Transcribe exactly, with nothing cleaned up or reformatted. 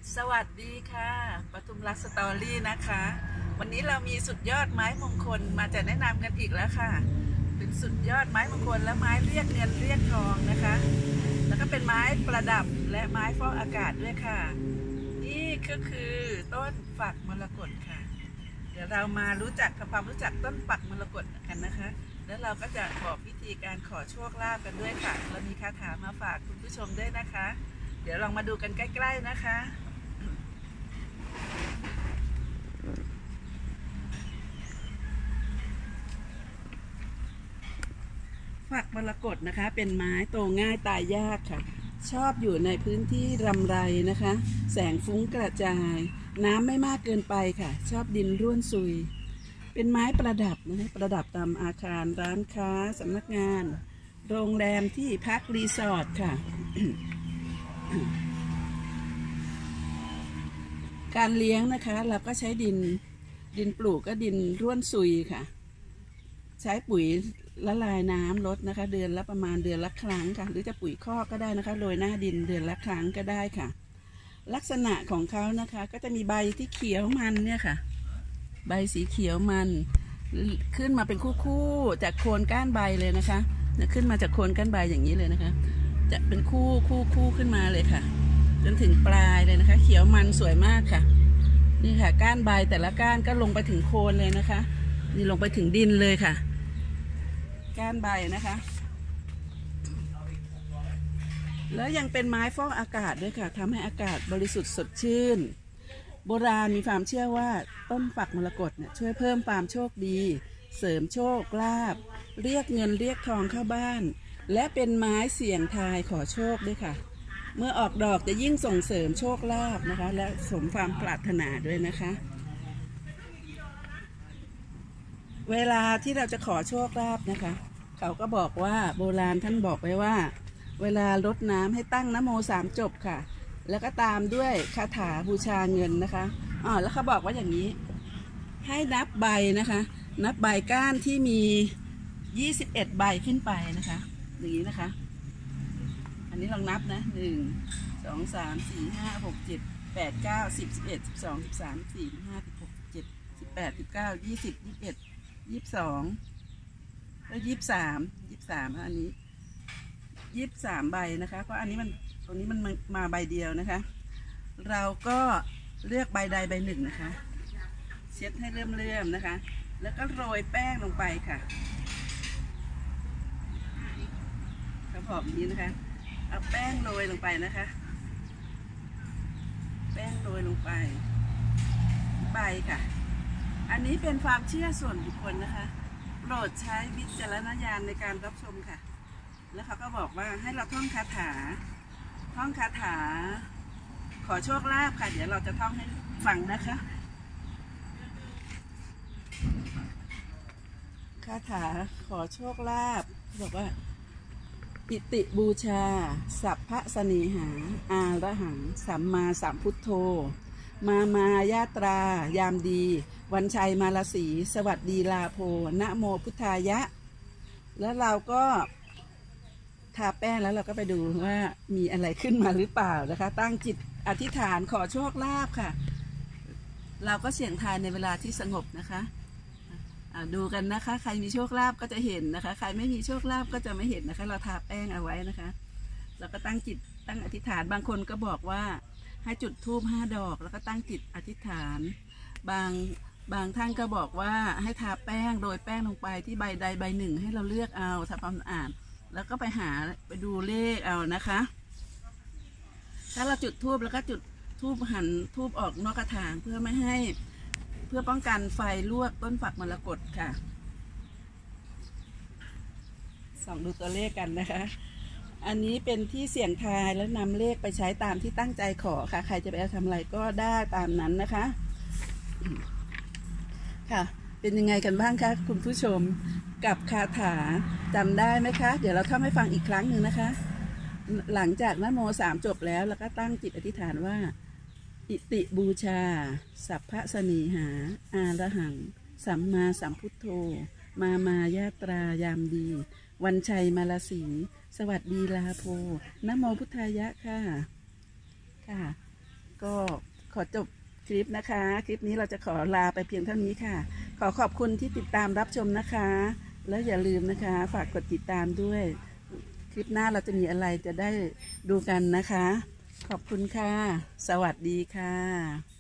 สวัสดีค่ะปทุมรักสตอรี่นะคะ วันนี้เรามีสุดยอดไม้มงคลมาจะแนะนำกันอีกแล้วค่ะเป็นสุดยอดไม้มงคลและไม้เรียกเงินเรียกทองนะคะแล้วก็เป็นไม้ประดับและไม้ฟอกอากาศด้วยค่ะนี่ก็คือต้นฝักมรกตค่ะเดี๋ยวเรามารู้จักทำความรู้จักต้นฝักมรกตกันนะคะแล้วเราก็จะบอกวิธีการขอโชคลาภกันด้วยค่ะเรามีคาถามาฝากคุณผู้ชมด้วยนะคะเดี๋ยวลองมาดูกันใกล้ๆนะคะฝักมรกตนะคะเป็นไม้โตง่ายตายยากค่ะชอบอยู่ในพื้นที่รำไรนะคะแสงฟุ้งกระจายน้ำไม่มากเกินไปค่ะชอบดินร่วนซุยเป็นไม้ประดับนะคะประดับตามอาคารร้านค้าสำนักงานโรงแรมที่พักรีสอร์ทค่ะ การเลี้ยงนะคะเราก็ใช้ดินดินปลูกก็ดินร่วนซุยค่ะใช้ปุ๋ยละลายน้ำลดนะคะเดือนละประมาณเดือนละครั้งค่ะหรือจะปุ๋ยคอกก็ได้นะคะโรยหน้าดินเดือนละครั้งก็ได้ค่ะลักษณะของเขานะคะก็จะมีใบที่เขียวมันเนี่ยค่ะใบสีเขียวมันขึ้นมาเป็นคู่ๆจากโคนก้านใบเลยนะคะขึ้นมาจากโคนก้านใบอย่างนี้เลยนะคะจะเป็นคู่คู่คู่ขึ้นมาเลยค่ะจนถึงปลายเลยนะคะเขียวมันสวยมากค่ะนี่ค่ะก้านใบแต่ละก้านก็ลงไปถึงโคนเลยนะคะนี่ลงไปถึงดินเลยค่ะก้านใบนะคะแล้วยังเป็นไม้ฟอกอากาศด้วยค่ะทำให้อากาศบริสุทธิ์สดชื่นโบราณมีความเชื่อว่าต้นฝักมรกตเนี่ยช่วยเพิ่มความโชคดีเสริมโชคลาภเรียกเงินเรียกทองเข้าบ้านและเป็นไม้เสี่ยงทายขอโชคด้วยค่ะเมื่อออกดอกจะยิ่งส่งเสริมโชคลาภนะคะและสมความปรารถนาด้วยนะคะเวลาที่เราจะขอโชคลาภนะคะเขาก็บอกว่าโบราณท่านบอกไว้ว่าเวลารดน้ำให้ตั้งนะโมสามจบค่ะแล้วก็ตามด้วยคาถาบูชาเงินนะคะอ๋อแล้วเขาบอกว่าอย่างนี้ให้นับใบนะคะนับใบก้านที่มียี่สิบเอ็ดใบขึ้นไปนะคะอย่างนี้นะคะอันนี้ลองนับนะหนึ่งสองสามสี่ห้าหกเจ็ดแปดเก้าสิบสิบเอ็ดสิบสองสิบสามสิบสี่สิบห้าสิบหกสิบเจ็ดสิบแปดสิบเก้ายี่สิบยี่สิบเอ็ดยี่สิบสองแล้วยี่สิบสามยี่สิบสามอันนี้ยี่สิบสามใบนะคะเพราะอันนี้มันตรงนี้มันมาใบเดียวนะคะเราก็เลือกใบใดใบหนึ่งนะคะเช็ดให้เลื่อมๆนะคะแล้วก็โรยแป้งลงไปค่ะกระบอกนี้นะคะเอาแป้งโรยลงไปนะคะแป้งโรยลงไปใบค่ะอันนี้เป็นความเชื่อส่วนบุคคลนะคะโปรดใช้วิจารณญาณในการรับชมค่ะแล้วเขาก็บอกว่าให้เราท่องคาถาท่องคาถาขอโชคลาภค่ะเดี๋ยวเราจะท่องให้ฟังนะคะคาถาขอโชคลาภบอกว่าอิติบูชาสัพพะสนีหาอาระหังสัมมาสัมพุทโธมามายาตรายามดีวันชัยมาลสีสวัสดีลาโภนะโมพุทธายะแล้วเราก็ทาแป้งแล้วเราก็ไปดูว่ามีอะไรขึ้นมาหรือเปล่านะคะตั้งจิตอธิษฐานขอโชคลาภค่ะเราก็เสี่ยงทายในเวลาที่สงบนะคะดูกันนะคะใครมีโชคลาภก็จะเห็นนะคะใครไม่มีโชคลาภก็จะไม่เห็นนะคะเราทาแป้งเอาไว้นะคะเราก็ตั้งจิตตั้งอธิษฐานบางคนก็บอกว่าให้จุดธูปห้าดอกแล้วก็ตั้งจิตอธิษฐานบางบางท่านก็บอกว่าให้ทาแป้งโรยแป้งลงไปที่ใบใดใบหนึ่งให้เราเลือกเอาทำความสะอาดแล้วก็ไปหาไปดูเลขเอานะคะถ้าเราจุดธูปแล้วก็จุดธูปหันธูปออกนอกกระถางเพื่อไม่ให้เพื่อป้องกันไฟลวกต้นฝักมรกตค่ะส่องดูตัวเลขกันนะคะอันนี้เป็นที่เสี่ยงทายแล้วนำเลขไปใช้ตามที่ตั้งใจขอค่ะใครจะไปทำอะไรก็ได้ตามนั้นนะคะค่ะเป็นยังไงกันบ้างคะคุณผู้ชมกับคาถาจำได้ไหมคะเดี๋ยวเราท่องให้ฟังอีกครั้งหนึ่งนะคะหลังจากนะโมสามจบแล้วแล้วก็ตั้งจิตอธิษฐานว่าอิติบูชาสัพพะสนีหาอาระหังสัมมาสัมพุทโธมามายาตรายามดีวันชัยมาลสีสวัสดีลาโภนะโมพุทธายะค่ะค่ะก็ขอจบคลิปนะคะ คลิปนี้เราจะขอลาไปเพียงเท่านี้ค่ะ ขอขอบคุณที่ติดตามรับชมนะคะ แล้วอย่าลืมนะคะฝากกดติดตามด้วย คลิปหน้าเราจะมีอะไรจะได้ดูกันนะคะ ขอบคุณค่ะ สวัสดีค่ะ